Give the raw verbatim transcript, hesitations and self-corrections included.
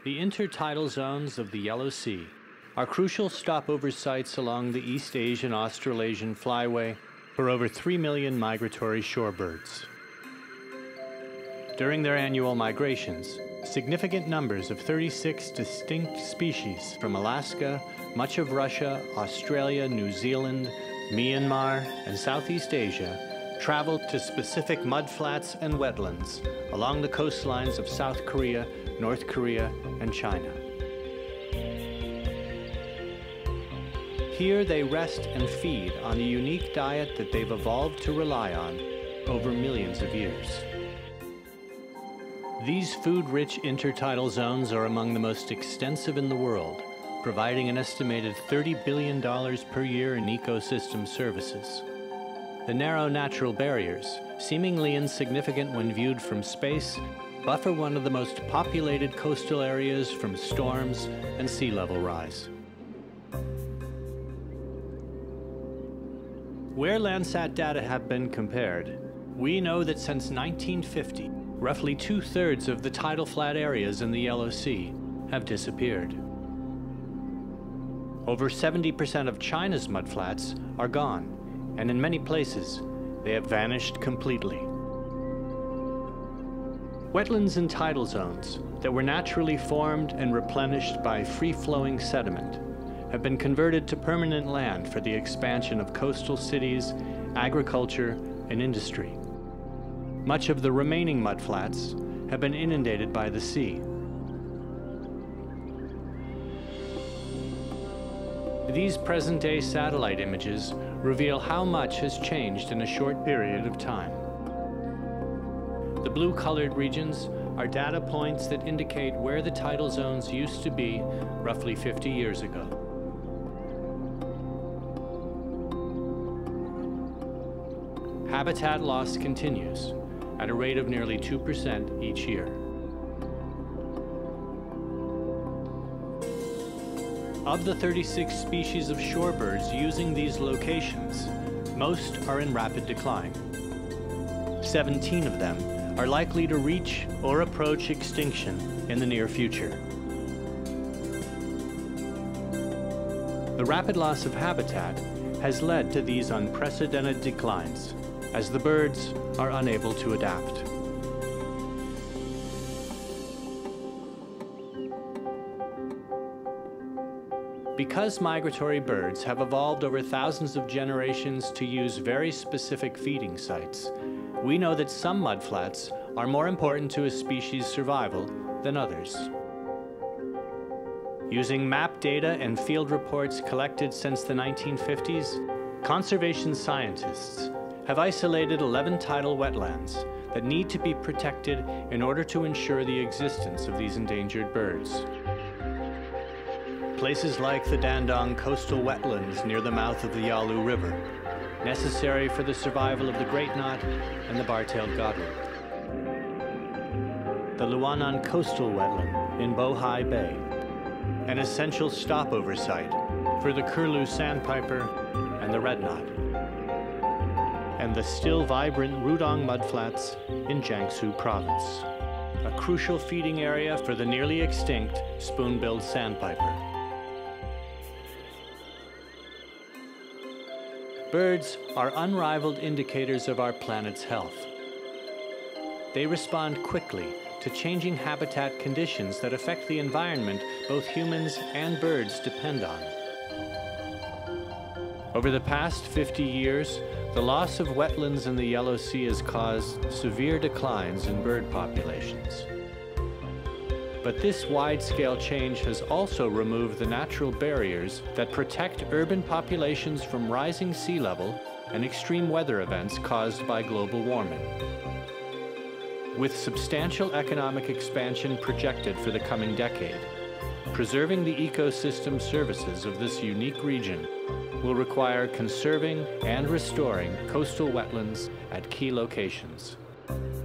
The intertidal zones of the Yellow Sea are crucial stopover sites along the East Asian-Australasian Flyway for over three million migratory shorebirds. During their annual migrations, significant numbers of thirty-six distinct species from Alaska, much of Russia, Australia, New Zealand, Myanmar, and Southeast Asia travel to specific mudflats and wetlands along the coastlines of South Korea, North Korea, and China. Here they rest and feed on the unique diet that they've evolved to rely on over millions of years. These food-rich intertidal zones are among the most extensive in the world, providing an estimated thirty billion dollars per year in ecosystem services. The narrow natural barriers, seemingly insignificant when viewed from space, buffer one of the most populated coastal areas from storms and sea level rise. Where Landsat data have been compared, we know that since nineteen fifty, roughly two-thirds of the tidal flat areas in the Yellow Sea have disappeared. Over seventy percent of China's mudflats are gone, and in many places, they have vanished completely. Wetlands and tidal zones that were naturally formed and replenished by free-flowing sediment have been converted to permanent land for the expansion of coastal cities, agriculture, and industry. Much of the remaining mudflats have been inundated by the sea. These present-day satellite images reveal how much has changed in a short period of time. The blue-colored regions are data points that indicate where the tidal zones used to be roughly fifty years ago. Habitat loss continues at a rate of nearly two percent each year. Of the thirty-six species of shorebirds using these locations, most are in rapid decline. seventeen of them are likely to reach or approach extinction in the near future. The rapid loss of habitat has led to these unprecedented declines, as the birds are unable to adapt. Because migratory birds have evolved over thousands of generations to use very specific feeding sites, we know that some mudflats are more important to a species' survival than others. Using map data and field reports collected since the nineteen fifties, conservation scientists have isolated eleven tidal wetlands that need to be protected in order to ensure the existence of these endangered birds. Places like the Dandong coastal wetlands near the mouth of the Yalu River, necessary for the survival of the great knot and the bar-tailed godwit. The Luanan coastal wetland in Bohai Bay, an essential stopover site for the curlew sandpiper and the red knot. And the still vibrant Rudong mudflats in Jiangsu province, a crucial feeding area for the nearly extinct spoon-billed sandpiper. Birds are unrivaled indicators of our planet's health. They respond quickly to changing habitat conditions that affect the environment both humans and birds depend on. Over the past fifty years, the loss of wetlands in the Yellow Sea has caused severe declines in bird populations. But this wide-scale change has also removed the natural barriers that protect urban populations from rising sea level and extreme weather events caused by global warming. With substantial economic expansion projected for the coming decade, preserving the ecosystem services of this unique region will require conserving and restoring coastal wetlands at key locations.